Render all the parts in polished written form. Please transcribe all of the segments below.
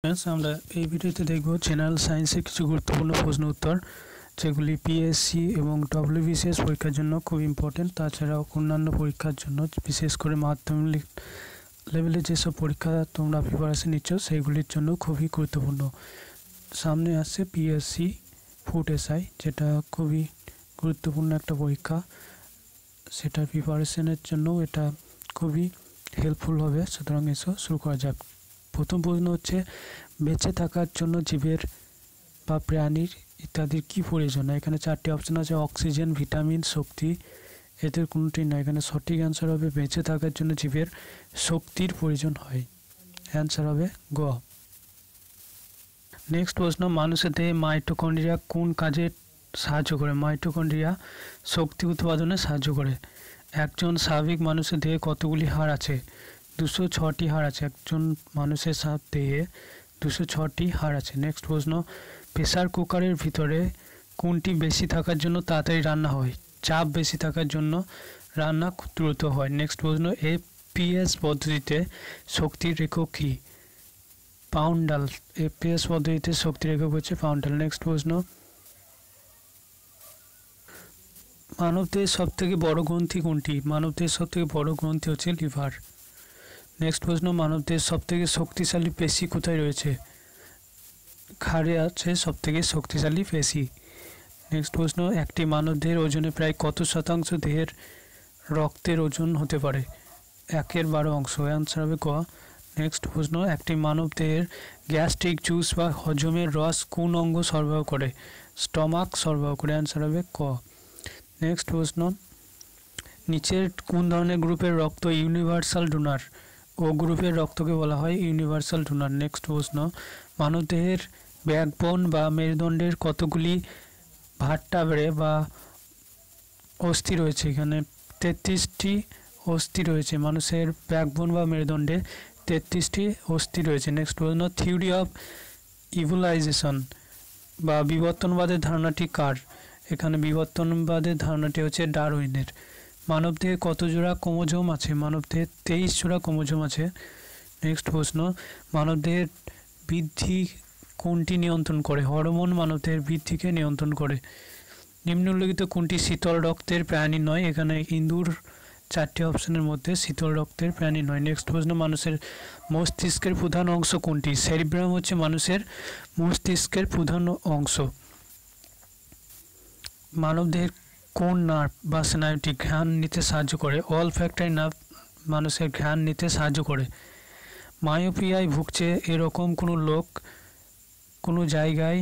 আমরা এই ভিডিওতে দেখব জেনারেল সায়েন্সের কিছু গুরুত্বপূর্ণ প্রশ্ন উত্তর যেগুলি পিএসসি এবং ডব্লিউবিসিএস পরীক্ষার জন্য খুব ইম্পর্টেন্ট। তাছাড়াও অন্যান্য পরীক্ষার জন্য বিশেষ করে মাধ্যমিক লেভেলে যেসব পরীক্ষা তোমরা প্রিপারেশন নিচ্ছ সেইগুলির জন্য খুবই গুরুত্বপূর্ণ। সামনে আসছে পিএসসি ফুড এসআই, যেটা খুবই গুরুত্বপূর্ণ একটা পরীক্ষা, সেটা প্রিপারেশনের জন্য এটা খুবই হেল্পফুল হবে। সুতরাং এসো শুরু করা যাক। প্রথম প্রশ্ন হচ্ছে, বেঁচে থাকার জন্য জীবের বা প্রাণীর ইত্যাদির কী প্রয়োজন? এখানে চারটি অপশন আছে, অক্সিজেন, ভিটামিন, শক্তি। এদের কোনোটি না। এখানে সঠিক অ্যান্সার হবে বেঁচে থাকার জন্য জীবের শক্তির প্রয়োজন হয়। অ্যান্সার হবে গ। নেক্সট প্রশ্ন, মানুষের দেহে মাইটোকন্ড্রিয়া কোন কাজে সাহায্য করে? মাইটোকন্ড্রিয়া শক্তি উৎপাদনে সাহায্য করে। একজন স্বাভাবিক মানুষের দেহে কতগুলি হাড় আছে? 206টি হাড় আছে। একজন মানুষের দেহে 206টি হাড় আছে। নেক্সট প্রশ্ন, প্রেসার কুকারের ভিতরে কোনটি বেশি থাকার জন্য তাড়াতাড়ি রান্না হয়? চাপ বেশি থাকার জন্য রান্না দ্রুত হয়। নেক্সট প্রশ্ন, এপিএস পদ্ধতিতে শক্তির একক কী? পাউন্ডাল। এপিএস পদ্ধতিতে শক্তির একক হচ্ছে পাউন্ডাল। নেক্সট প্রশ্ন, মানবদেহের সবথেকে বড় গ্রন্থি কোনটি? মানবদেহের সবথেকে বড় গ্রন্থি হচ্ছে লিভার। নেক্সট প্রশ্ন, মানবদেহের সবথেকে শক্তিশালী পেশি কোথায় রয়েছে? ঘাড়ে আছে সবথেকে শক্তিশালী পেশি। নেক্সট প্রশ্ন, একটি মানবদেহের ওজনে প্রায় কত শতাংশ দেহের রক্তের ওজন হতে পারে? 1/12। অ্যান্সার হবে ক। নেক্সট প্রশ্ন, একটি মানবদেহের গ্যাস্ট্রিক জুস বা হজমের রস কোন অঙ্গ সরবরাহ করে? স্টমাক সরবরাহ করে। অ্যান্সার হবে ক। নেক্সট প্রশ্ন, নিচের কোন ধরনের গ্রুপের রক্ত ইউনিভার্সাল ডোনার? ও গ্রুপের রক্তকে বলা হয় ইউনিভার্সাল ডোনার। নেক্সট প্রশ্ন, মানবদেহের ব্যাকবোন বা মেরুদণ্ডের কতগুলি ভার্টাব্রে বা অস্থি রয়েছে? এখানে 33টি অস্থি রয়েছে। মানুষের ব্যাকবোন বা মেরুদণ্ডে 33টি অস্থি রয়েছে। নেক্সট প্রশ্ন, থিওরি অফ ইভোলাইজেশন বা বিবর্তনবাদের ধারণাটি কার? এখানে বিবর্তনবাদের ধারণাটি হচ্ছে ডারউইনের। মানবদেহে কত জোড়া ক্রোমোজোম আছে? মানবদেহে 23 জোড়া ক্রোমোজোম আছে। নেক্সট প্রশ্ন, মানবদেহের বৃদ্ধি কোনটি নিয়ন্ত্রণ করে? হরমোন মানবদেহের বৃদ্ধিকে নিয়ন্ত্রণ করে। নিম্নলিখিত কোনটি শীতল রক্তের প্রাণী নয়? এখানে ইঁদুর 4টি অপশনের মধ্যে শীতল রক্তের প্রাণী নয়। নেক্সট প্রশ্ন, মানুষের মস্তিষ্কের প্রধান অংশ কোনটি? সেরিব্রাম হচ্ছে মানুষের মস্তিষ্কের প্রধান অংশ। মানবদেহের কোন নার্ভ বা স্নায়ুটি ঘ্রাণ নিতে সাহায্য করে? অলফ্যাক্টরি নার্ভ মানুষের ঘ্রাণ নিতে সাহায্য করে। মায়োপিয়ায় ভুগছে এরকম কোনো লোক কোনো জায়গায়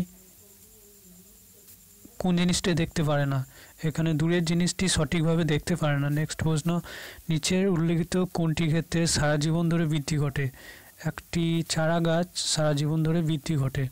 কোন জিনিসটি দেখতে পারে না? এখানে দূরের জিনিসটি সঠিকভাবে দেখতে পারে না। নেক্সট প্রশ্ন, নিচের উল্লেখিত কোনটি ক্ষেত্রে সারা জীবন ধরে বৃদ্ধি ঘটে? একটি চারা গাছ সারা জীবন ধরে বৃদ্ধি ঘটে।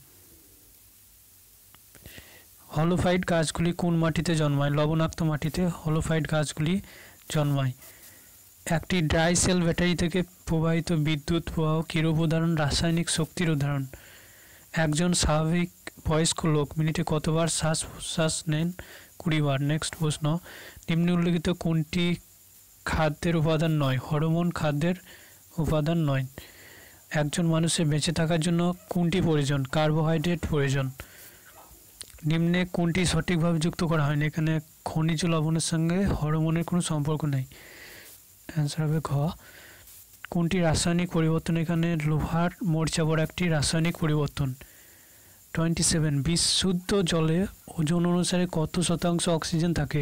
হলোফাইট গাছগুলি কোন মাটিতে জন্মায়? লবণাক্ত মাটিতে হলোফাইট গাছগুলি জন্মায়। একটি ড্রাই সেল ব্যাটারি থেকে প্রবাহিত বিদ্যুৎ প্রবাহ কির উদাহরণ? রাসায়নিক শক্তির উদাহরণ। একজন স্বাভাবিক বয়স্ক লোক মিনিটে কতবার শ্বাস প্রশ্বাস নেন? 20 বার। নেক্সট প্রশ্ন, নিম্ন উল্লেখিত কোনটি খাদ্যের উপাদান নয়? হরমোন খাদ্যের উপাদান নয়। একজন মানুষের বেঁচে থাকার জন্য কোনটি প্রয়োজন? কার্বোহাইড্রেট প্রয়োজন। নিম্নে কোনটি সঠিকভাবে যুক্ত করা হয়নি? এখানে খনিজ লবণের সঙ্গে হরমোনের কোনো সম্পর্ক নেই। অ্যান্সার হবে ঘ। কোনটি রাসায়নিক পরিবর্তন? এখানে লোহার মরিচাপর একটি রাসায়নিক পরিবর্তন। 27, বিশুদ্ধ জলে ওজন অনুসারে কত শতাংশ অক্সিজেন থাকে?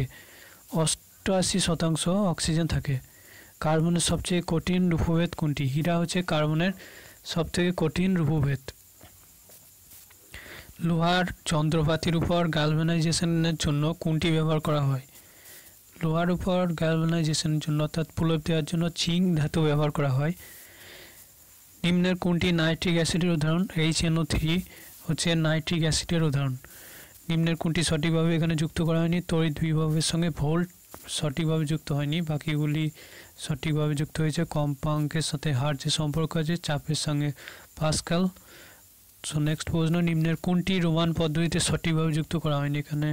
88% অক্সিজেন থাকে। কার্বনের সবচেয়ে কঠিন রূপভেদ কোনটি? হীরা হচ্ছে কার্বনের সবথেকে কঠিন রূপভেদ। লোহার যন্ত্রপাতির উপর গ্যালভানাইজেশনের জন্য কোনটি ব্যবহার করা হয়? লোহার উপর গ্যালভানাইজেশনের জন্য অর্থাৎ পুলক দেওয়ার জন্য জিঙ্ক ধাতু ব্যবহার করা হয়। নিম্নের কোনটি নাইট্রিক অ্যাসিডের উদাহরণ? HNO3 হচ্ছে নাইট্রিক অ্যাসিডের উদাহরণ। নিম্নের কোনটি সঠিকভাবে এখানে যুক্ত করা হয়নি? তড়িৎ বিভবের সঙ্গে ভোল্ট সঠিকভাবে যুক্ত হয়নি, বাকিগুলি সঠিকভাবে যুক্ত হয়েছে। কম্পাঙ্কের সাথে হার্জের সম্পর্ক আছে, চাপের সঙ্গে পাস্কাল। সো নেক্সট প্রশ্ন, নিম্নের কোনটি রোমান পদ্ধতিতে সঠিকভাবে যুক্ত করা হয়নি? এখানে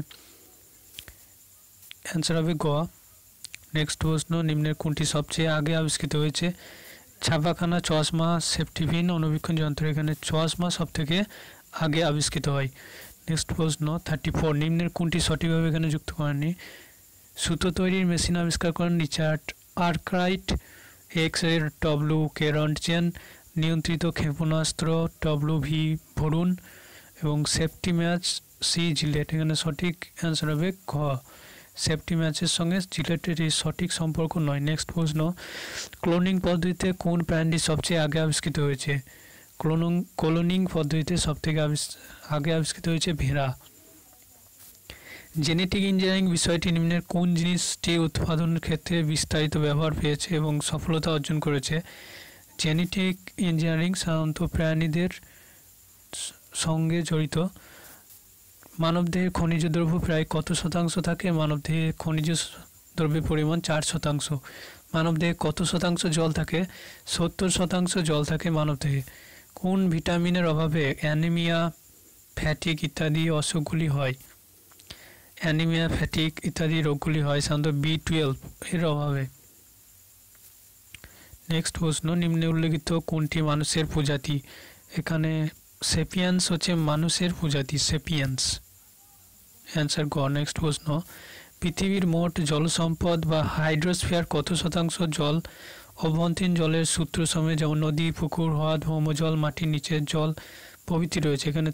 অ্যান্সার হবে গ। নেক্সট প্রশ্ন, নিম্নের কোনটি সবচেয়ে আগে আবিষ্কৃত হয়েছে? ছাপাখানা, চশমা, সেফটিপিন, অনুবীক্ষণ যন্ত্র। এখানে চশমা সব থেকে আগে আবিষ্কৃত হয়। নেক্সট প্রশ্ন 34, নিম্নের কোনটি সঠিকভাবে এখানে যুক্ত করেননি? সুতো তৈরির মেশিন আবিষ্কার করেন রিচার্ড আর্করাইট। এক্স এর ডব্লিউ কে রন্টজেন। নিয়ন্ত্রিত ক্ষেপণাস্ত্র ডব্লিউ.ভি. বরুণ এবং সেফটি ম্যাচ সি জিলেট। এখানে সঠিক অ্যান্সার হবে ঘ, সেফটি ম্যাচের সঙ্গে জিলেটের এই সঠিক সম্পর্ক নয়। নেক্সট প্রশ্ন, ক্লোনিং পদ্ধতিতে কোন প্রাণী সবচেয়ে আগে আবিষ্কৃত হয়েছে? ক্লোনিং পদ্ধতিতে সবথেকে আগে আবিষ্কৃত হয়েছে ভেড়া। জেনেটিক ইঞ্জিনিয়ারিং বিষয়টি নিম্নের কোন জিনিসটি উৎপাদনের ক্ষেত্রে বিস্তারিত ব্যবহার পেয়েছে এবং সফলতা অর্জন করেছে? জেনেটিক ইঞ্জিনিয়ারিং সাধারণত প্রাণীদের সঙ্গে জড়িত। মানবদেহের খনিজ দ্রব্য প্রায় কত শতাংশ থাকে? মানবদেহে খনিজ দ্রব্যের পরিমাণ 4%। মানবদেহে কত শতাংশ জল থাকে? 70% জল থাকে মানবদেহে। কোন ভিটামিনের অভাবে অ্যানিমিয়া, ফ্যাটিক ইত্যাদি অসুখগুলি হয়? অ্যানিমিয়া, ফ্যাটিক ইত্যাদি রোগগুলি হয় সাধারণত B12 এর অভাবে। নেক্সট প্রশ্ন, নিম্নে উল্লেখিত কোনটি মানুষের প্রজাতি? এখানে সেপিয়ান্স হচ্ছে মানুষের প্রজাতি, সেপিয়ান্স। অ্যান্সার গ। নেক্সট প্রশ্ন, পৃথিবীর মোট জলসম্পদ বা হাইড্রোস্ফিয়ার কত শতাংশ জল? অভ্যন্তরীণ জলের সূত্রসমূহ যেমন নদী, পুকুর, হ্রদ, ভৌমজল, মাটির নিচের জল প্রভৃতি রয়েছে। এখানে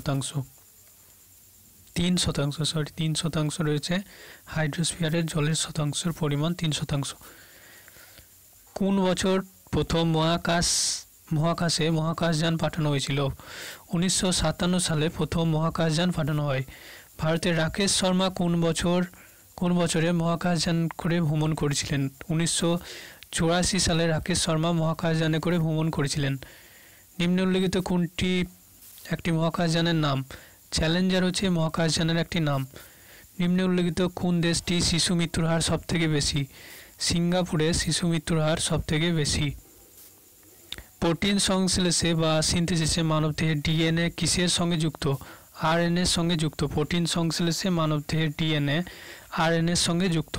3% রয়েছে হাইড্রোস্ফিয়ারের জলের শতাংশের পরিমাণ 3%। কোন বছর প্রথম মহাকাশে মহাকাশযান পাঠানো হয়েছিল? 1957 সালে প্রথম মহাকাশযান পাঠানো হয়। ভারতের রাকেশ শর্মা কোন বছরে মহাকাশযান করে ভ্রমণ করেছিলেন? 1984 সালে রাকেশ শর্মা মহাকাশযানে করে ভ্রমণ করেছিলেন। নিম্নে উল্লেখিত কোনটি একটি মহাকাশযানের নাম? চ্যালেঞ্জার হচ্ছে মহাকাশযানের একটি নাম। নিম্নে উল্লেখিত কোন দেশটি শিশু মৃত্যুর হার সবথেকে বেশি? সিঙ্গাপুরে শিশু মৃত্যুর হার সবথেকে বেশি। প্রোটিন সংশ্লেষে বা সিনথেসিসে মানবদেহের ডিএনএ কিসের সঙ্গে যুক্ত? আরএনএর সঙ্গে যুক্ত। প্রোটিন সংশ্লেষে মানবদেহের ডিএনএ আরএনএর সঙ্গে যুক্ত।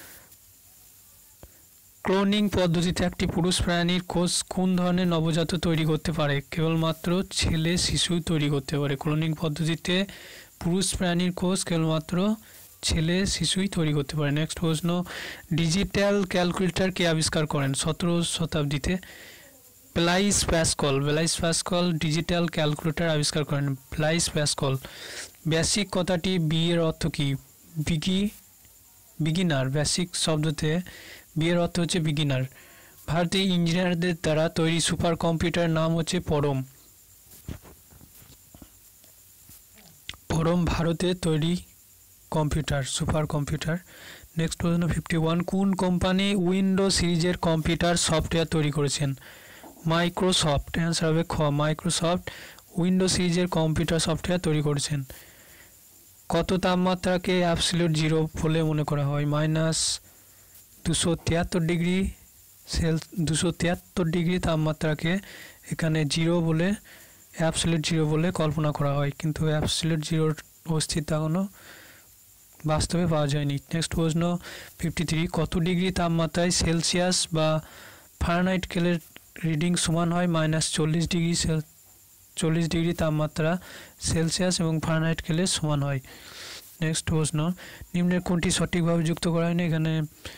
ক্লোনিং পদ্ধতিতে একটি পুরুষ প্রাণীর কোষ কোন ধরনের নবজাত তৈরি করতে পারে? কেবলমাত্র ছেলে শিশু তৈরি করতে পারে। ক্লোনিং পদ্ধতিতে পুরুষ প্রাণীর কোষ কেবলমাত্র ছেলে শিশুই তৈরি করতে পারে। নেক্সট প্রশ্ন, ডিজিটাল ক্যালকুলেটর কে আবিষ্কার করেন? 17 শতাব্দীতে ব্লাইস প্যাসকল ডিজিটাল ক্যালকুলেটর আবিষ্কার করেন। ব্লাইস প্যাসকল। বেসিক কথাটি বি এর অর্থ কি? বিগিনার। বেসিক শব্দতে বি এর অর্থ হচ্ছে বিগিনার। ভারতীয় ইঞ্জিনিয়ারদের দ্বারা তৈরি সুপার কম্পিউটারের নাম হচ্ছে পরম। ভারতে তৈরি কম্পিউটার, সুপার কম্পিউটার। নেক্সট প্রশ্ন 51, কোন কোম্পানি উইন্ডো সিরিজের কম্পিউটার সফটওয়্যার তৈরি করেছেন? মাইক্রোসফট। অ্যান্সার হবে খ, মাইক্রোসফট উইন্ডো সিরিজের কম্পিউটার সফটওয়্যার তৈরি করেছেন। কত তাপমাত্রাকে অ্যাবসলিউট জিরো বলে মনে করা হয়? -273 ডিগ্রি তাপমাত্রাকে এখানে অ্যাবসলিউট জিরো বলে কল্পনা করা হয়, কিন্তু অ্যাবসলিউট জিরোর অস্তিত্ব এখনও বাস্তবে পাওয়া যায়নি। নেক্সট প্রশ্ন 53, কত ডিগ্রি তাপমাত্রায় সেলসিয়াস বা ফারেনহাইট স্কেলের রিডিং সমান হয়? -40 ডিগ্রি তাপমাত্রা সেলসিয়াস এবং ফারেনহাইট স্কেলে সমান হয়। নেক্সট প্রশ্ন, নিম্নের কোনটি সঠিকভাবে যুক্ত করা হয়নি? এখানে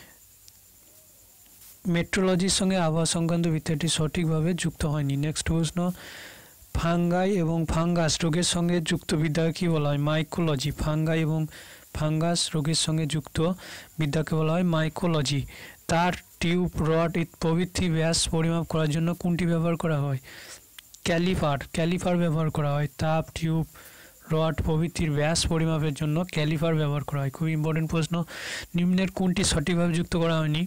মেট্রোলজির সঙ্গে আবহাওয়া সংক্রান্ত বিদ্যাটি সঠিকভাবে যুক্ত হয়নি। নেক্সট প্রশ্ন, ফাঙ্গাই এবং ফাঙ্গাস রোগের সঙ্গে যুক্ত বিদ্যাকে কী বলা হয়? মাইকোলজি। ফাঙ্গাই এবং ফাঙ্গাস রোগের সঙ্গে যুক্ত বিদ্যাকে বলা হয় মাইকোলজি। তার, টিউব, রড প্রভৃতি ব্যাস পরিমাপ করার জন্য কোনটি ব্যবহার করা হয়? ক্যালিপার ব্যবহার করা হয়। তাপ, টিউব, রড প্রভৃতির ব্যাস পরিমাপের জন্য ক্যালিপার ব্যবহার করা হয়। খুব ইম্পর্টেন্ট প্রশ্ন, নিম্নের কোনটি সঠিকভাবে যুক্ত করা হয়নি?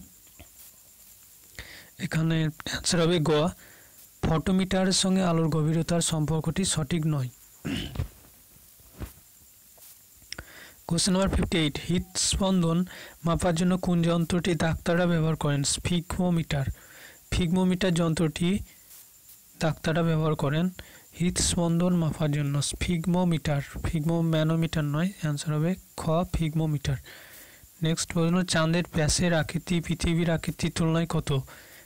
এখানে অ্যান্সার হবে গ, ফটোমিটারের সঙ্গে আলোর গভীরতার সম্পর্কটি সঠিক নয়। কোশ্চেন নাম্বার 58, হৃদস্পন্দন মাপার জন্য কোন যন্ত্রটি ডাক্তাররা ব্যবহার করেন? ফিগমোমিটার যন্ত্রটি ডাক্তাররা ব্যবহার করেন হৃদস্পন্দন মাপার জন্য। ম্যানোমিটার নয়। অ্যান্সার হবে খ, ফিগমোমিটার। নেক্সট প্রশ্ন, চাঁদের ব্যাসের আকৃতি পৃথিবীর আকৃতির তুলনায় কত?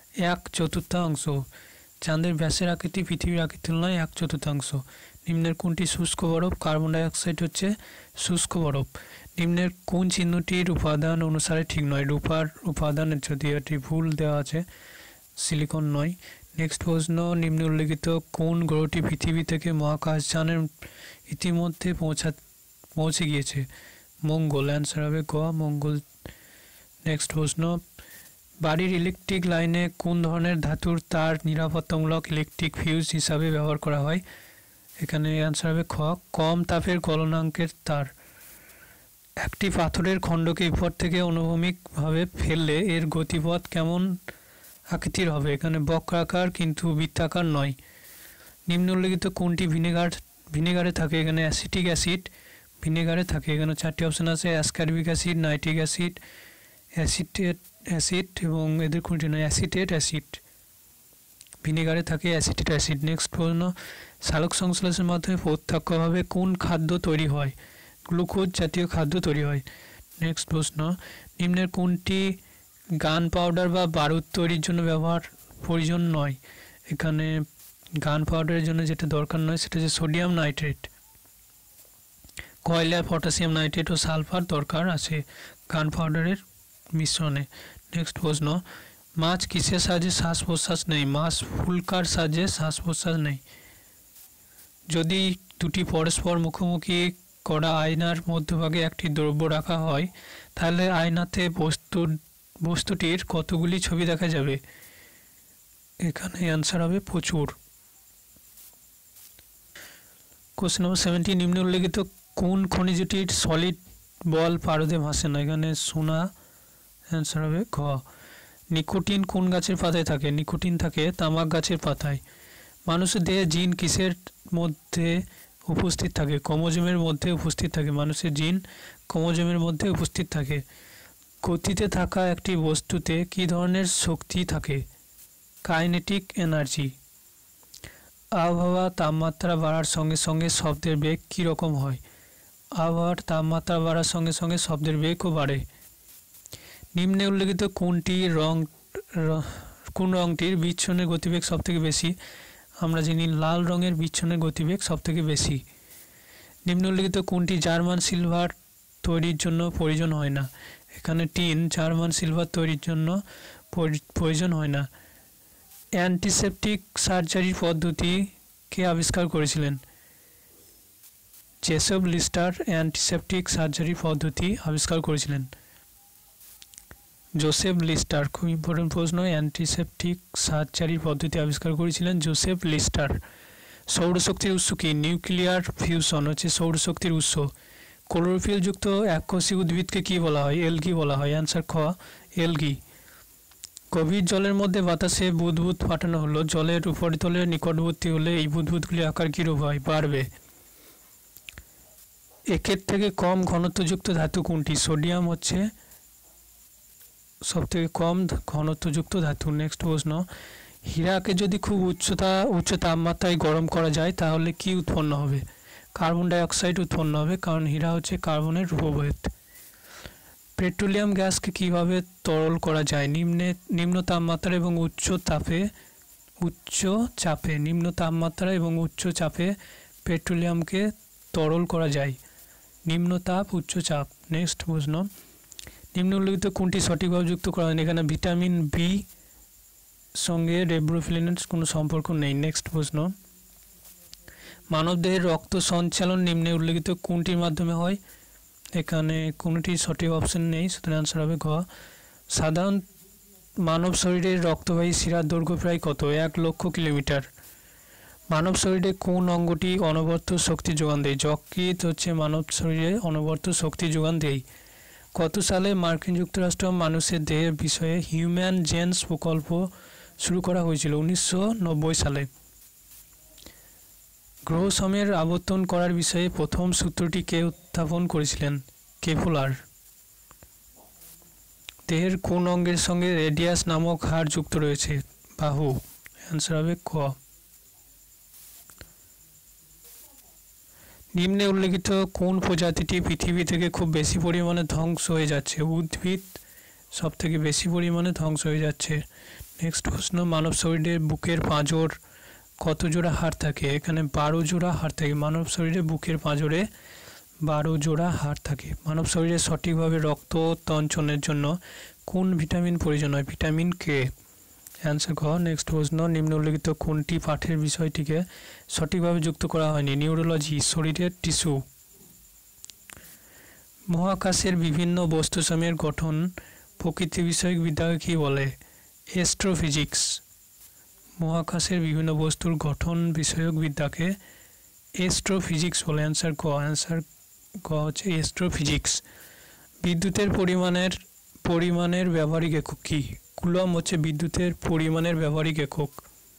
1/4 চাঁদের ব্যাসের আকৃতি পৃথিবীর আকৃতির তুলনায় 1/4। নিম্নের কোনটি শুষ্ক বরফ? কার্বন ডাই অক্সাইড হচ্ছে শুষ্ক বরফ। নিম্নের কোন চিহ্নটির উপাদান অনুসারে ঠিক নয়? রূপার উপাদানের যদি এটি ভুল দেওয়া আছে, সিলিকন নয়। নেক্সট প্রশ্ন, নিম্নে উল্লেখিত কোন গ্রহটি পৃথিবী থেকে মহাকাশযানের ইতিমধ্যে পৌঁছে গিয়েছে? মঙ্গল। অ্যান্সার হবে গ, মঙ্গল। নেক্সট প্রশ্ন, বাড়ির ইলেকট্রিক লাইনে কোন ধরনের ধাতুর তার নিরাপত্তামূলক ইলেকট্রিক ফিউজ হিসাবে ব্যবহার করা হয়? এখানে অ্যান্সার হবে খ, কম তাপের গলনাঙ্কের তার। একটি পাথরের খণ্ডকে উপর থেকে অনুভূমিকভাবে ফেললে এর গতিপথ কেমন আকৃতির হবে? এখানে বক্রাকার কিন্তু বৃত্তাকার নয়। নিম্ন উল্লেখিত কোনটি ভিনেগারে থাকে? এখানে অ্যাসিটিক অ্যাসিড ভিনেগারে থাকে। এখানে 4টি অপশন আছে, ascorbic acid, nitric acid, acetate acid এবং এদের কোনটি নয়, অ্যাসিটেট অ্যাসিড ভিনেগারে থাকে, অ্যাসিটেট অ্যাসিড। নেক্সট প্রশ্ন, সালোক সংশ্লেষের মাধ্যমে প্রত্যক্ষভাবে কোন খাদ্য তৈরি হয়? গ্লুকোজ জাতীয় খাদ্য তৈরি হয়। নেক্সট প্রশ্ন, নিম্নের কোনটি গান পাউডার বা বারুদ তৈরির জন্য প্রয়োজন নয়? এখানে গান পাউডারের জন্য যেটা দরকার নয় সেটা হচ্ছে সোডিয়াম নাইট্রেট। কয়লায় পটাশিয়াম নাইট্রেট ও সালফার দরকার আছে গান পাউডারের মিশ্রণে। নেক্সট প্রশ্ন, মাছ কিসের সাহায্যে শ্বাস প্রশ্বাস নেই? মাছ ফুলকার সাহায্যে শ্বাস প্রশ্বাস নেই। যদি দুটি পরস্পর মুখোমুখি করা আয়নার মধ্যভাগে একটি দ্রব্য রাখা হয় তাহলে আয়নাতে বস্তুটির কতগুলি ছবি দেখা যাবে? এখানে অ্যান্সার হবে প্রচুর। কোশ্চেন নম্বর 70, নিম্নে উল্লেখিত কোন খনিজটির সলিড বল পারদে ভাসে না? এখানে সোনা। অ্যান্সার হবে ঘ। নিকোটিন কোন গাছের পাতায় থাকে? নিকোটিন থাকে তামাক গাছের পাতায়। মানুষের দেহে জিন কিসের মধ্যে উপস্থিত থাকে? ক্রোমোজোমের মধ্যে উপস্থিত থাকে। মানুষের জিন ক্রোমোজোমের মধ্যে উপস্থিত থাকে। গতিতে থাকা একটি বস্তুতে কী ধরনের শক্তি থাকে? Kinetic energy. আবহাওয়া তাপমাত্রা বাড়ার সঙ্গে সঙ্গে শব্দের বেগ কী রকম হয়? আবহাওয়ার তাপমাত্রা বাড়ার সঙ্গে সঙ্গে শব্দের বেগও বাড়ে। নিম্নে উল্লেখিত কোন রঙটির বিচ্ছন্নের গতিবেগ সবথেকে বেশি? আমরা জানি লাল রঙের বিচ্ছন্নের গতিবেগ সবথেকে বেশি। নিম্ন উল্লেখিত কোনটি জার্মান সিলভার তৈরির জন্য প্রয়োজন হয় না? এখানে টিন জার্মান সিলভার তৈরির জন্য প্রয়োজন হয় না। অ্যান্টিসেপটিক সার্জারি পদ্ধতি কে আবিষ্কার করেছিলেন? জোসেফ লিস্টার অ্যান্টিসেপটিক সার্জারি পদ্ধতি আবিষ্কার করেছিলেন। জোসেফ লিস্টার, খুব ইম্পর্টেন্ট প্রশ্ন, অ্যান্টিসেপটিক সার্জারি পদ্ধতি আবিষ্কার করেছিলেন জোসেফ লিস্টার। সৌরশক্তির উৎস কি? নিউক্লিয়ার ফিউশন হচ্ছে সৌরশক্তির উৎস। ক্লোরোফিল যুক্ত এককোষী উদ্ভিদকে কি বলা হয়? এলগি বলা হয়। অ্যান্সার খ, এলগি। গভীর জলের মধ্যে বাতাসে বুদবুদ পাঠানো হলো, জলের উপরিতলের নিকটবর্তী হলে এই বুদবুদগুলি আকার কীরূপ হয়? বাড়বে। একের থেকে কম ঘনত্বযুক্ত ধাতু কোনটি? সোডিয়াম হচ্ছে সবথেকে কম ঘনত্বযুক্ত ধাতু। নেক্সট প্রশ্ন, হীরাকে যদি খুব উচ্চ তাপমাত্রায় গরম করা যায় তাহলে কি উৎপন্ন হবে? কার্বন ডাই অক্সাইড উৎপন্ন হবে, কারণ হীরা হচ্ছে কার্বনের রূপভেদ। পেট্রোলিয়াম গ্যাসকে কিভাবে তরল করা যায়? নিম্ন তাপমাত্রা এবং উচ্চ চাপে নিম্ন তাপমাত্রা এবং উচ্চ চাপে পেট্রোলিয়ামকে তরল করা যায়। নিম্ন তাপ উচ্চ চাপ। নেক্সট প্রশ্ন, নিম্ন উল্লেখিত কোনটি সঠিকভাবে যুক্ত করা হয়নি? এখানে ভিটামিন বি সঙ্গে রেব্রোফিলিনের কোনো সম্পর্ক নেই। নেক্সট প্রশ্ন, মানবদেহের রক্ত সঞ্চালন নিম্নে উল্লেখিত কোনটির মাধ্যমে হয়? এখানে কোনোটি সঠিক অপশন নেই, সুতরাং আনসার হবে ঘ। সাধারণ মানব শরীরের রক্তবাহী শিরার দৈর্ঘ্য প্রায় কত? 1,00,000 কিলোমিটার। মানব শরীরে কোন অঙ্গটি অনবরত শক্তি যোগান দেয়? যকৃৎ হচ্ছে মানব শরীরে অনবরত শক্তি যোগান দেয়। কত সালে মার্কিন যুক্তরাষ্ট্র মানুষের দেহের বিষয়ে হিউম্যান জেনস প্রকল্প শুরু করা হয়েছিল? 1990 সালে। গ্রহসমূহের আবর্তন করার বিষয়ে প্রথম সূত্রটি কে উত্থাপন করেছিলেন? কেপলার। দেহের কোন অঙ্গের সঙ্গে রেডিয়াস নামক হাড় যুক্ত রয়েছে? বাহু। অ্যান্সার হবে ক। নিম্নে উল্লেখিত কোন প্রজাতিটি পৃথিবী থেকে খুব বেশি পরিমাণে ধ্বংস হয়ে যাচ্ছে? উদ্ভিদ, সবথেকে বেশি পরিমাণে ধ্বংস হয়ে যাচ্ছে। নেক্সট প্রশ্ন, মানব শরীরের বুকের পাঁজর কত জোড়া হাড় থাকে? এখানে 12 জোড়া হাড় থাকে। মানব শরীরে বুকের পাঁজরে 12 জোড়া হাড় থাকে। মানব শরীরে সঠিকভাবে রক্ত তঞ্চনের জন্য কোন ভিটামিন প্রয়োজন হয়? Vitamin K. অ্যান্সার খ। নেক্সট প্রশ্ন, নিম্নলিখিত কোনটি পাঠের বিষয়টিকে সঠিকভাবে যুক্ত করা হয়নি? নিউরোলজি, শরীরের টিস্যু। মহাকাশের বিভিন্ন বস্তুসমূহের গঠন প্রকৃতি বিষয়ক বিদ্যাকে কী বলে? অ্যাস্ট্রোফিজিক্স। মহাকাশের বিভিন্ন বস্তুর গঠন বিষয়ক বিদ্যাকে অ্যাস্ট্রোফিজিক্স বলে। অ্যান্সার ক হচ্ছে অ্যাস্ট্রোফিজিক্স। বিদ্যুতের পরিমাণের ব্যবহারিক একক কী? কুলম হচ্ছে বিদ্যুতের পরিমাণের ব্যবহারিক একক।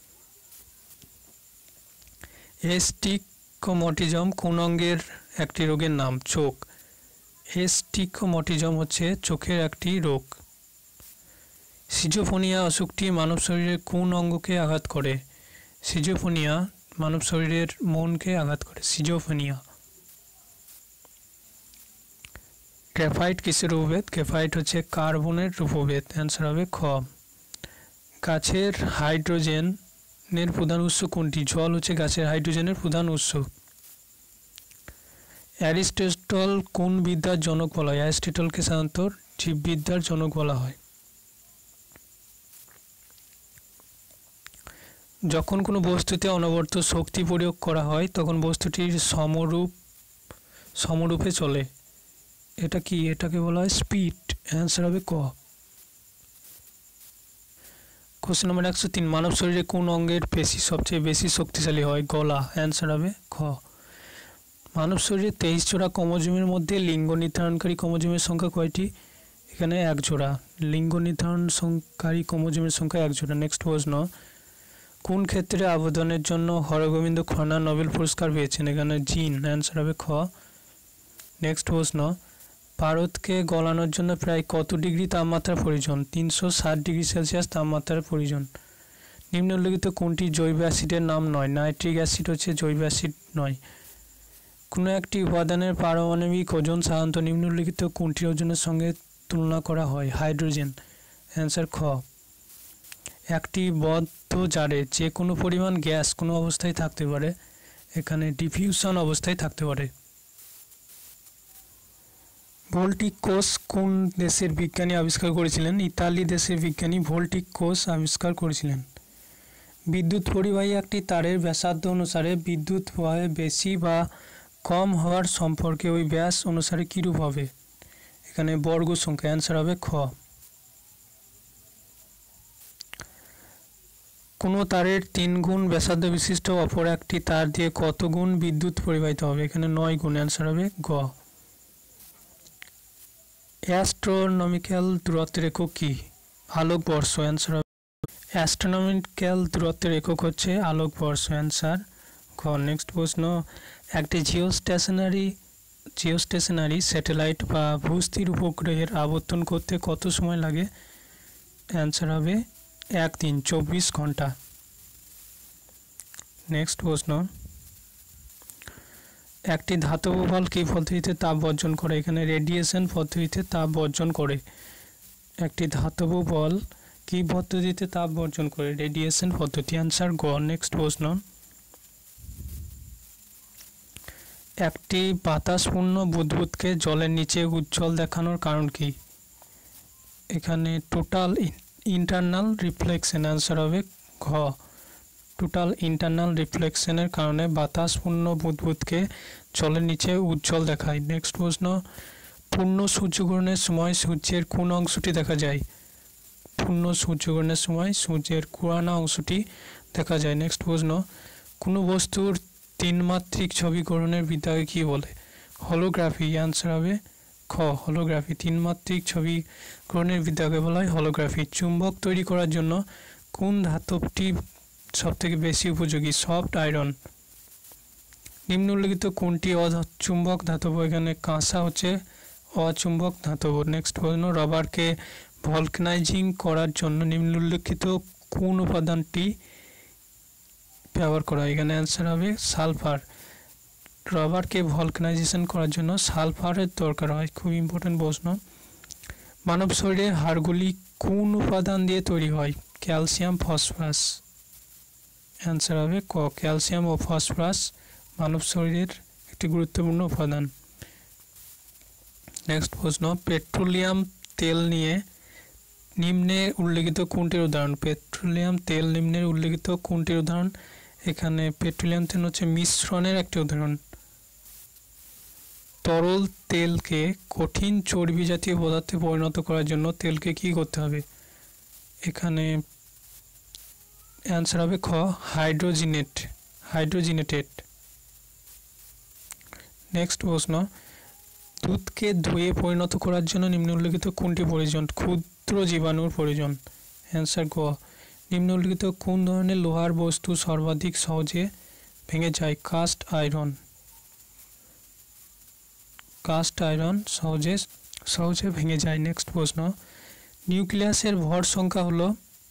এস্টিগম্যাটিজম কোন অঙ্গের একটি রোগের নাম? চোখ। এস্টিগম্যাটিজম হচ্ছে চোখের একটি রোগ। সিজোফ্রেনিয়া অসুখটি মানব শরীরের কোন অঙ্গকে আঘাত করে? সিজোফ্রেনিয়া মানব শরীরের মনকে আঘাত করে। সিজোফ্রেনিয়া। গ্রাফাইট কিসের উপভেদ? গ্রাফাইট হচ্ছে কার্বনের উপভেদ। অ্যান্সার হবে খ। গাছের হাইড্রোজেনের প্রধান উৎস কোনটি? জল হচ্ছে গাছের হাইড্রোজেনের প্রধান উৎস। অ্যারিস্টটল কোন বিদ্যার জনক বলা হয়? অ্যারিস্টটলকে সাধারণত জীববিদ্যার জনক বলা হয়। যখন কোনো বস্তুতে অনবরত শক্তি প্রয়োগ করা হয় তখন বস্তুটির সমরূপে চলে। এটা কি? এটাকে বলা হয় স্পিড। অ্যান্সার হবে ক। কোশ্চেন নম্বর 103, মানব শরীরে কোন অঙ্গের পেশি সবচেয়ে বেশি শক্তিশালী হয়? গলা। অ্যান্সার হবে খ। মানব শরীরে 23 জোড়া ক্রোমোজোমের মধ্যে লিঙ্গ নির্ধারণকারী ক্রোমোজোমের সংখ্যা কয়টি? এখানে 1 জোড়া। লিঙ্গ নির্ধারণকারী ক্রোমোজোমের সংখ্যা 1 জোড়া। নেক্সট প্রশ্ন, কোন ক্ষেত্রে অবদানের জন্য হরগোবিন্দ খন্না নোবেল পুরস্কার পেয়েছেন? এখানে জিন। অ্যান্সার হবে খ। নেক্সট প্রশ্ন, ভারতকে গলানোর জন্য প্রায় কত ডিগ্রি তাপমাত্রা প্রয়োজন? 360 ডিগ্রি সেলসিয়াস তাপমাত্রার প্রয়োজন। নিম্নলিখিত কোনটি জৈব অ্যাসিডের নাম নয়? নাইট্রিক অ্যাসিড হচ্ছে জৈব অ্যাসিড নয়। কোনো একটি উপাদানের পারমাণবিক ওজন সাধারণত নিম্নলিখিত কোনটির ওজনের সঙ্গে তুলনা করা হয়? হাইড্রোজেন। অ্যান্সার খ। একটি বদ্ধ জারে যে কোনো পরিমাণ গ্যাস কোনো অবস্থায় থাকতে পারে। এখানে ডিফিউশন অবস্থায় থাকতে পারে। ভোল্টিক কোষ কোন দেশের বিজ্ঞানী আবিষ্কার করেছিলেন? ইতালি দেশের বিজ্ঞানী ভোল্টিক কোষ আবিষ্কার করেছিলেন। বিদ্যুৎ পরিবাহী একটি তারের ব্যাসার্ধ অনুসারে বিদ্যুৎ প্রবাহে বেশি বা কম হওয়ার সম্পর্কে ওই ব্যাস অনুসারে কীরূপ হবে? এখানে বর্গ সংখ্যা। অ্যান্সার হবে খ। কোনো তারের 3 গুণ ব্যাসার্ধ বিশিষ্ট অপর একটি তার দিয়ে কত গুণ বিদ্যুৎ পরিবাহিত হবে? এখানে 9 গুণ। অ্যান্সার হবে গ। অ্যাস্ট্রোনমিক্যাল দূরত্বের একক কী? আলোকবর্ষ। অ্যান্সার হবে অ্যাস্ট্রোনমিক্যাল দূরত্বের একক হচ্ছে আলোকবর্ষ। অ্যান্সার খ। নেক্সট প্রশ্ন, একটি জিওস্টেশনারি স্যাটেলাইট বা ভূস্থির উপগ্রহের আবর্তন করতে কত সময় লাগে? অ্যান্সার হবে 1 দিন 24 ঘন্টা। নেক্সট প্রশ্ন, একটি ধাতব বল কী পদ্ধতিতে তাপ বর্জন করে? এখানে রেডিয়েশন পদ্ধতিতে তাপ বর্জন করে। একটি ধাতব বল কী পদ্ধতিতে তাপ বর্জন করে? রেডিয়েশন পদ্ধতি। অ্যান্সার গ। নেক্সট প্রশ্ন, একটি বাতাসপূর্ণ বুদবুদকে জলের নিচে উজ্জ্বল দেখানোর কারণ কি? এখানে টোটাল ইন্টারনাল রিফ্লেকশন। অ্যান্সার হবে ঘ। টোটাল ইন্টারনাল রিফ্লেকশনের কারণে বাতাসপূর্ণ বুদবুদকে জলের নিচে উজ্জ্বল দেখায়। নেক্সট প্রশ্ন, পূর্ণ সূর্যগ্রহণের সময় সূর্যের কোন অংশটি দেখা যায়? পূর্ণ সূর্যগ্রহণের সময় সূর্যের কোরানা অংশটি দেখা যায়। নেক্সট প্রশ্ন, কোনো বস্তুর 3-মাত্রিক ছবি গ্রহণের বিদ্যাকে কী বলে? হলোগ্রাফি। অ্যান্সার হবে খ। হলোগ্রাফি। 3-মাত্রিক ছবি গ্রহণের বিদ্যাকে বলা হয় হলোগ্রাফি। চুম্বক তৈরি করার জন্য কোন ধাতবটি সবথেকে বেশি উপযোগী? Soft iron. নিম্নলিখিত কোনটি অচুম্বক ধাতব? এখানে কাঁসা হচ্ছে অচুম্বক ধাতব। নেক্সট প্রশ্ন, রবারকে ভলকানাইজিং করার জন্য নিম্নলিখিত কোন উপাদানটি ব্যবহার করা হয়? এখানে অ্যান্সার হবে সালফার। রবারকে ভলকানাইজেশন করার জন্য সালফারের দরকার হয়। খুব ইম্পর্টেন্ট প্রশ্ন। মানব শরীরের হাড়গুলি কোন উপাদান দিয়ে তৈরি হয়? Calcium, phosphorus. অ্যান্সার হবে ক, ক্যালসিয়াম ও ফসফরাস মানব শরীরের একটি গুরুত্বপূর্ণ উপাদান। নেক্সট প্রশ্ন, পেট্রোলিয়াম তেল নিয়ে নিম্নে উল্লেখিত কোনটির উদাহরণ? পেট্রোলিয়াম তেল নিম্নের উল্লেখিত কোনটির উদাহরণ? এখানে পেট্রোলিয়াম তেল হচ্ছে মিশ্রণের একটি উদাহরণ। তরল তেলকে কঠিন চর্বি জাতীয় পদার্থে পরিণত করার জন্য তেলকে কি করতে হবে? এখানে অ্যান্সার হবে খ, হাইড্রোজিনেটেড। নেক্সট প্রশ্ন, দুধকে দইয়ে পরিণত করার জন্য নিম্ন উল্লেখিত কোনটি প্রয়োজন? ক্ষুদ্র জীবাণুর প্রয়োজন। অ্যান্সার গ, নিম্ন উল্লেখিত কোন ধরনের লোহার বস্তু সর্বাধিক সহজে ভেঙে যায়? কাস্ট আয়রন সহজে ভেঙে যায়। নেক্সট প্রশ্ন, নিউক্লিয়াসের ভর সংখ্যা হলো?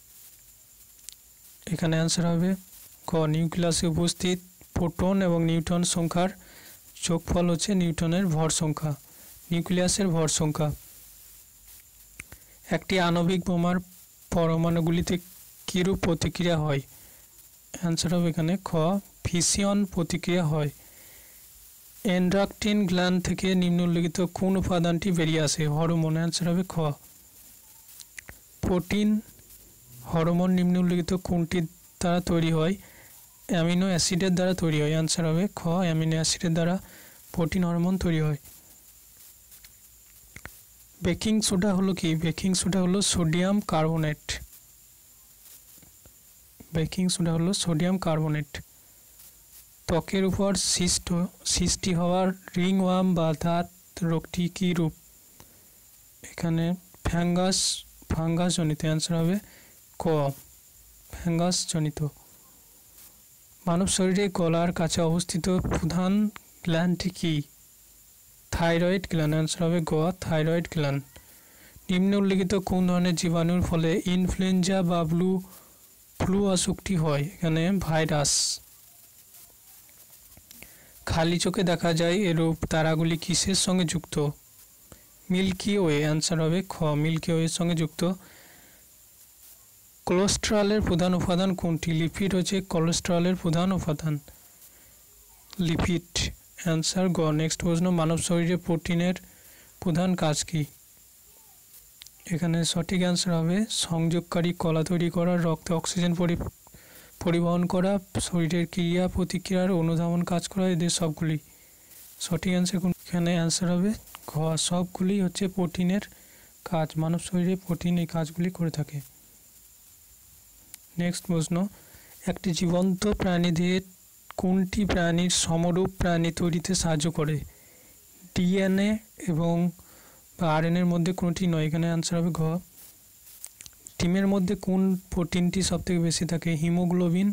এখানে অ্যান্সার হবে ক, নিউক্লিয়াসে উপস্থিত প্রোটন এবং নিউট্রন সংখ্যার যোগফল হচ্ছে নিউটনের ভর সংখ্যা, নিউক্লিয়াসের ভর সংখ্যা। একটি আণবিক বোমার পরমাণুগুলিতে কিরূপ প্রতিক্রিয়া হয়? অ্যান্সার হবে এখানে খ, ফিশন প্রতিক্রিয়া হয়। এন্ডোক্রাইন গ্ল্যান্ড থেকে নিম্ন উল্লেখিত কোন উপাদানটি বেরিয়ে আসে? হরমোন। অ্যান্সার হবে খ, প্রোটিন। হরমোন নিম্ন উল্লেখিত কোনটির দ্বারা তৈরি হয়? অ্যামিনো অ্যাসিডের দ্বারা তৈরি হয়। অ্যান্সার হবে খ, অ্যামিনো অ্যাসিডের দ্বারা প্রোটিন হরমোন তৈরি হয়। বেকিং সোডা হলো কি? বেকিং সোডা হলো সোডিয়াম কার্বনেট। বেকিং সোডা হলো সোডিয়াম কার্বনেট। ত্বকের উপর সৃষ্টি হওয়ার রিংওয়ার্ম বা দাঁত রোগটি কী রূপ? এখানে ফাঙ্গাস জনিত। অ্যান্সার হবে ক, ফ্যাঙ্গাস জনিত। মানব শরীরে গলার কাছে অবস্থিত প্রধান গ্ল্যান্ডটি কি? Thyroid gland. অ্যান্সার হবে গ, থাইরয়েড গ্ল্যান্ড। নিম্ন উল্লেখিত কোন ধরনের জীবাণুর ফলে ইনফ্লুয়েঞ্জা বা ফ্লু অসুখটি হয়? এখানে ভাইরাস। খালি চোখে দেখা যায় এরূপ তারাগুলি কিসের সঙ্গে যুক্ত? Milky way. অ্যান্সার হবে খ, মিল্কি ওয়ের সঙ্গে যুক্ত। কোলেস্টেরলের প্রধান উপাদান কোনটি? লিপিড হচ্ছে কোলেস্টেরলের প্রধান উপাদান, লিপিড। অ্যান্সার গ। নেক্সট প্রশ্ন, মানব শরীরে প্রোটিনের প্রধান কাজ কি? এখানে সঠিক অ্যান্সার হবে সংযোগকারী কলা তৈরি করা, রক্তে অক্সিজেন পরিবহন করা, শরীরের ক্রিয়া প্রতিক্রিয়ার অনুধাবন কাজ করা, এদের সবগুলি। সঠিক অ্যান্সার কোন? এখানে অ্যান্সার হবে ঘ, সবগুলি হচ্ছে প্রোটিনের কাজ। মানব শরীরে প্রোটিন এই কাজগুলি করে থাকে। নেক্সট প্রশ্ন, একটি জীবন্ত প্রাণীদেহে কোনটি প্রাণীর সমরূপ প্রাণী তৈরিতে সাহায্য করে? ডিএনএ এবং আরএনএর মধ্যে কোনটি নয়? এখানে অ্যান্সার হবে ঘ, ডিমের মধ্যে কোন প্রোটিনটি সবথেকে বেশি থাকে? Haemoglobin,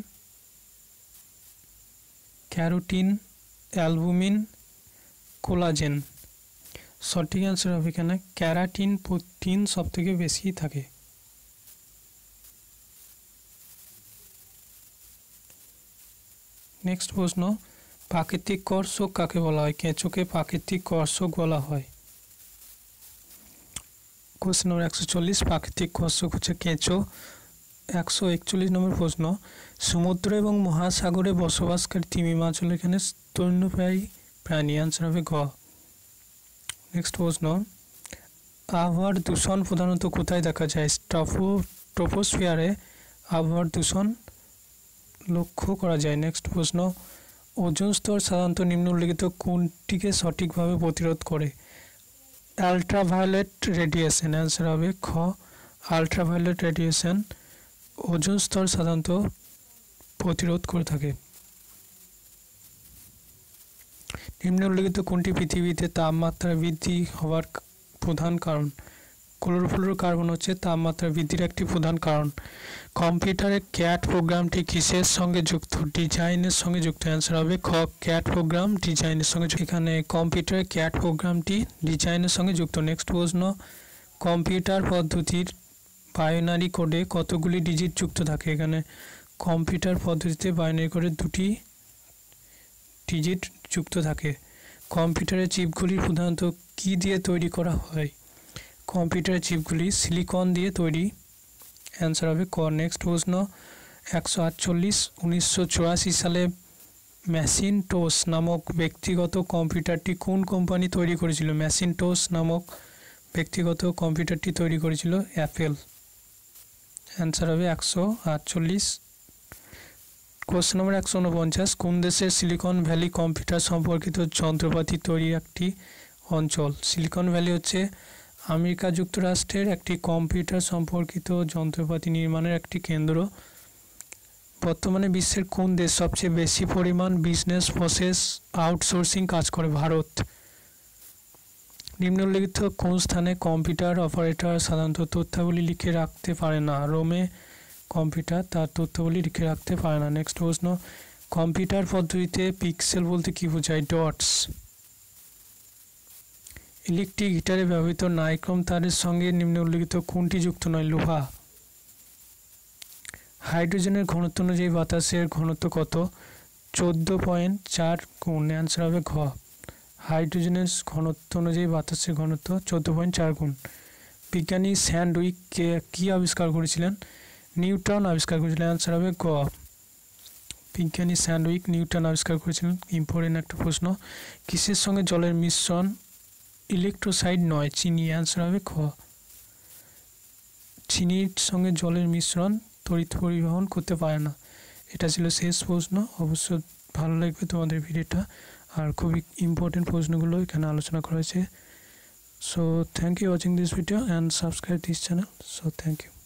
carotene, albumin, collagen. সঠিক অ্যান্সার হবে এখানে ক্যারাটিন প্রোটিন সবথেকে বেশি থাকে। নেক্সট প্রশ্ন, প্রাকৃতিক কর্ষক কাকে বলা হয়? কেঁচোকে প্রাকৃতিক কর্ষক বলা হয়। কোশ্চেন নম্বর 140, প্রাকৃতিক কর্ষক হচ্ছে কেঁচো। 141 নম্বর প্রশ্ন, সমুদ্র এবং মহাসাগরে বসবাসকারী তিমি মাছ হলো এখানে স্তন্যপায়ী প্রাণী। অ্যান্সার হবে ঘ। নেক্সট প্রশ্ন, আবহাওয়ার দূষণ প্রধানত কোথায় দেখা যায়? ট্রপোস্ফিয়ারে আবহাওয়ার দূষণ লক্ষ্য করা যায়। নেক্সট প্রশ্ন, ওজোন স্তর সাধারণত নিম্ন উল্লেখিত কোনটিকে সঠিকভাবে প্রতিরোধ করে? Ultraviolet radiation. অ্যান্সার হবে খ, আলট্রাভায়োলেট রেডিয়েশন ওজোন স্তর সাধারণত প্রতিরোধ করে থাকে। নিম্ন উল্লেখিত কোনটি পৃথিবীতে তাপমাত্রা বৃদ্ধি হওয়ার প্রধান কারণ? ক্লোরোফ্লোরোকার্বন হচ্ছে তাপমাত্রা বৃদ্ধির একটি প্রধান কারণ। কম্পিউটারে ক্যাট প্রোগ্রামটি কিসের সঙ্গে যুক্ত? ডিজাইনের সঙ্গে যুক্ত। অ্যান্সার হবে খ, ক্যাট প্রোগ্রাম ডিজাইনের সঙ্গে। এখানে কম্পিউটারে ক্যাট প্রোগ্রামটি ডিজাইনের সঙ্গে যুক্ত। নেক্সট প্রশ্ন, কম্পিউটার পদ্ধতির বাইনারি কোডে কতগুলি ডিজিট যুক্ত থাকে? এখানে কম্পিউটার পদ্ধতিতে বাইনারি কোডে 2টি ডিজিট যুক্ত থাকে। কম্পিউটারের চিপগুলি প্রধানত কী দিয়ে তৈরি করা হয়? কম্পিউটার চিপগুলি সিলিকন দিয়ে তৈরি। অ্যান্সার হবে ক। নেক্সট প্রশ্ন 148 1984 সালে ম্যাকিনটশ নামক ব্যক্তিগত কম্পিউটারটি কোন কোম্পানি তৈরি করেছিল? ম্যাকিনটশ নামক ব্যক্তিগত কম্পিউটারটি তৈরি করেছিল অ্যাপেল। অ্যান্সার হবে 148। কোশ্চেন নম্বর 149, কোন দেশের সিলিকন ভ্যালি কম্পিউটার সম্পর্কিত যন্ত্রপাতি তৈরির একটি অঞ্চল? সিলিকন ভ্যালি হচ্ছে আমেরিকা যুক্তরাষ্ট্রের একটি কম্পিউটার সম্পর্কিত যন্ত্রপাতি নির্মাণের একটি কেন্দ্র। বর্তমানে বিশ্বের কোন দেশ সবচেয়ে বেশি পরিমাণ বিজনেস প্রসেস আউটসোর্সিং কাজ করে? ভারত। নিম্নলিখিত কোন স্থানে কম্পিউটার অপারেটর সাধারণত তথ্যাবলী লিখে রাখতে পারে না? রোমে কম্পিউটার তার তথ্যাবলী লিখে রাখতে পারে না। নেক্সট প্রশ্ন, কম্পিউটার পদ্ধতিতে পিক্সেল বলতে কি বোঝায়? ডটস। ইলেকট্রিক হিটারে ব্যবহৃত নাইক্রোম তারের সঙ্গে নিম্নলিখিত কোনটি যুক্ত নয়? লোহা। হাইড্রোজেনের ঘনত্ব অনুযায়ী বাতাসের ঘনত্ব কত? 14.4 গুণ। অ্যান্সার হবে ঘ। হাইড্রোজেনের ঘনত্ব অনুযায়ী বাতাসের ঘনত্ব 14.4 গুণ। বিজ্ঞানী স্যান্ডউইক কি আবিষ্কার করেছিলেন? নিউটন আবিষ্কার করেছিলেন। অ্যান্সার হবে গ। বিজ্ঞানী স্যান্ডউইক নিউটন আবিষ্কার করেছিলেন। ইম্পর্টেন্ট একটা প্রশ্ন, কিসের সঙ্গে জলের মিশ্রণ ইলেকট্রোসাইড নয়? চিনি। অ্যান্সার হবে খ। চিনির সঙ্গে জলের মিশ্রণ তড়িৎ পরিবহন করতে পারে না। এটা ছিল শেষ প্রশ্ন। অবশ্যই ভালো লাগবে তোমাদের ভিডিওটা, আর খুবই ইম্পর্টেন্ট প্রশ্নগুলো এখানে আলোচনা করা হয়েছে। So thank you watching this video and subscribe this channel. So thank you.